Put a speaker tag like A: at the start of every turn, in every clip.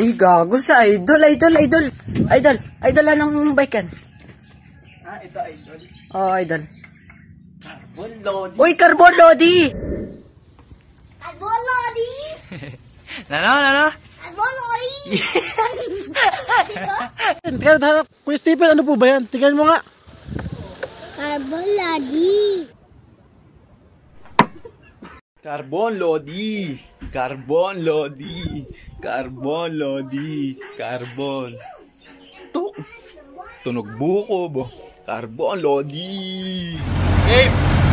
A: Uy, gago sa idol. Idol, anong bike yan?
B: Ito idol.
A: Oh, idol.
B: Carbon Lodi.
A: Uy, Carbon Lodi!
C: Carbon Lodi!
B: Nano?
C: Carbon Lodi!
D: Teka, Kuya Stephen, ano po ba yan? Tingnan mo nga.
C: Carbon Lodi!
B: Carbon Lodi. Carbon Lodi. Carbon Lodi. Carbon. Tunog buko bo. Carbon Lodi. Game.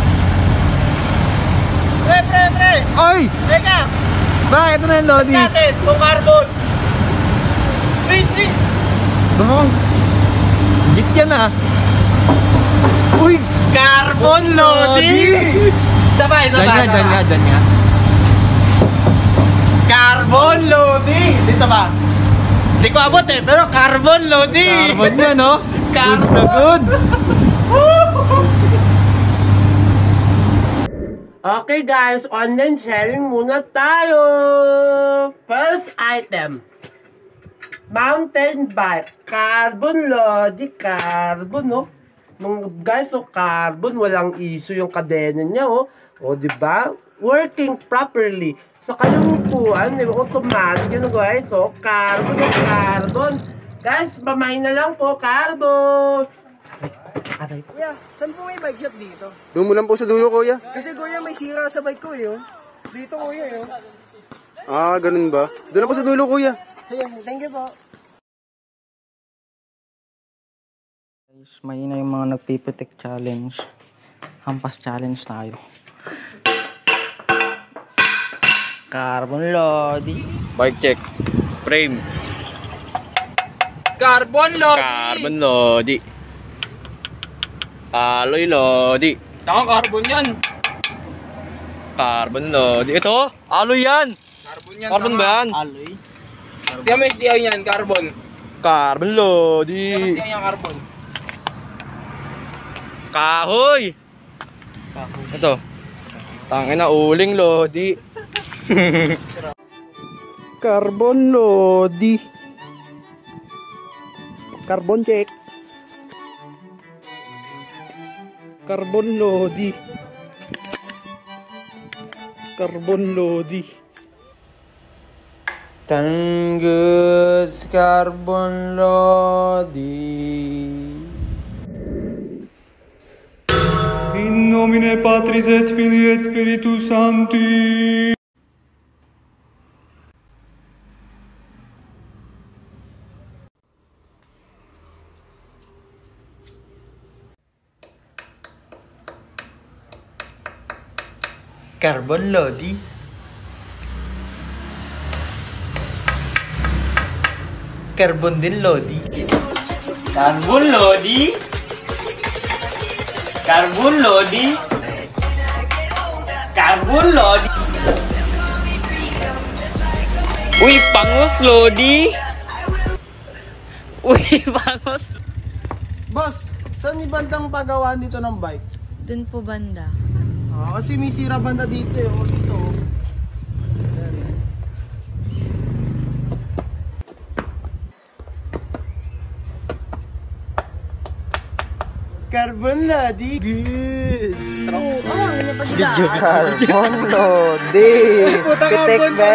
B: Pre.
D: Oy!
B: Teka.
D: Bakit ito na yung Lodi?
B: Natin, kung carbon. Please.
D: Bang! Jit yan ah. Uy!
B: Carbon Lodi. Sabay.
D: Dyan nga.
B: Carbon Lodi. Dito ba? Di ko abot pero Carbon Lodi.
D: Carbon yan, no? Goods na goods.
E: Okay guys, online selling muna tayo. First item. Mountain bike. Carbon Lodi. Carbon, no? Guys, so carbon, walang issue yung kadena niya, oh. O, diba? Working properly. So, kayong upuan, automatic yun, guys. So, carbon. Guys, mamay na lang po, carbon. Aray.
F: Kuya, saan po may bike shop dito?
D: Doon mo lang po sa dulo, kuya.
F: Kasi kuya, may sira sa bike ko eh. Dito kuya eh.
D: Ah, ganun ba? Doon na po sa dulo, kuya.
F: Sige, thank you po.
A: Guys, may na yung mga nagpipitik challenge. Hampas challenge tayo. Carbon Lodi.
G: Bike check. Frame.
E: Carbon Lodi.
G: Carbon Lodi. Alloy Lodi.
E: Carbon yan.
G: Carbon Lodi. Ito, alloy yan. Carbon ba yan?
E: Alloy. Kaya may SDI yan, carbon.
G: Carbon Lodi.
E: Kaya yung carbon.
G: Kahoy. Ito. Tangina uling Lodi.
D: Carbon Lodi. Carbon check. Carbon Lodi. Carbon Lodi.
B: Tanggus Carbon Lodi.
H: In nomine Patris et Filii et Spiritus Sancti.
B: Carbon Lodi. Carbon din Lodi.
E: Carbon Lodi. Carbon Lodi. Carbon Lodi.
G: Uy, pangus Lodi.
D: Boss, saan yung bandang pagawaan dito ng bike?
A: Dun po banda.
D: Ah, kasi may sira banda dito eh. O dito. Carbon Lodi. Good.
B: Carbon Lodi. Pitik ba?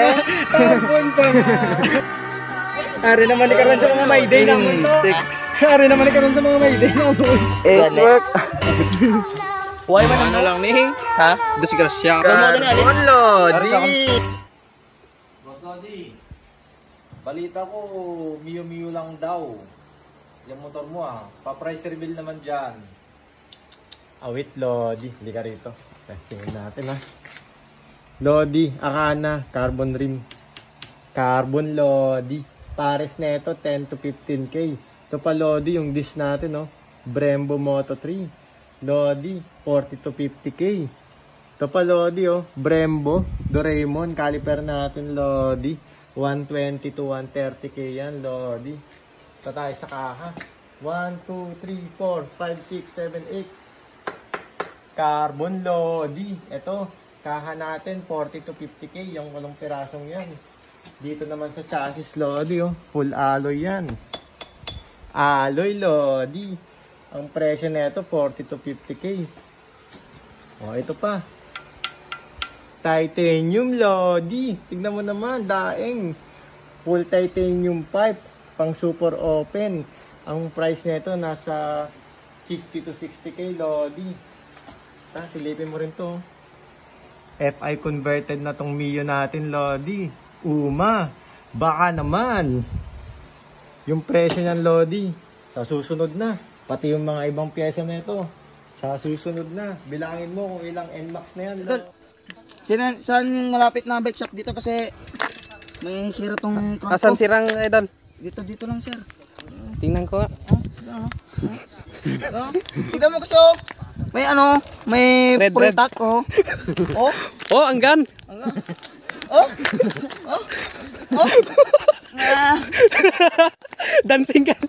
F: Ari naman ni karon sa mga mayday ng mundo. Ari naman ni karon sa mga mayday ng mundo.
B: It's work.
G: Huwag man na lang ning. Ha? Disgrasya.
B: Carbon Lodi.
I: Boss Lodi, balita ko Miu lang daw yung motor mo pa-price reveal naman dyan.
D: Awit Lodi, hindi ka rito. Testingin natin ha. Lodi, Akana, carbon rim. Carbon Lodi. Pares na ito, 10 to 15k. Ito pa Lodi, yung disc natin no. Brembo Moto 3. Lodi, 40 to 50k. Ito pa Lodi Brembo, Doraemon, caliper natin Lodi. 120 to 130k yan Lodi. Ito tayo sa kaha. 1, 2, 3, 4, 5, 6, 7, 8. Carbon Lodi. Ito, kaha natin 40 to 50k yung walong pirasong yan. Dito naman sa chassis, Lodi, oh. Full alloy yan. Alloy, Lodi. Ang presyo nito 40 to 50k. Oh, ito pa. Titanium, Lodi. Tignan mo naman, daing. Full titanium pipe. Pang super open. Ang price nito nasa 50 to 60k, Lodi. Silipin mo rin to. FI converted na tong Mio natin, Lodi. Baka naman. Yung presyo niyan, Lodi, sa susunod na. Pati yung mga ibang pyesa nito, sa susunod na. Bilangin mo kung ilang NMAX na yan.
F: Idol, saan malapit na bike shop dito kasi may sira tong crank
G: Asan
F: ko.
G: sirang idol?
F: Dito lang, sir.
G: Tingnan ko.
F: Tignan mo kasi, oh. May
G: Red,
F: full
G: red.
F: tack, oh. Oh,
G: Oh, ang gan.
F: oh.
G: Dancing gan.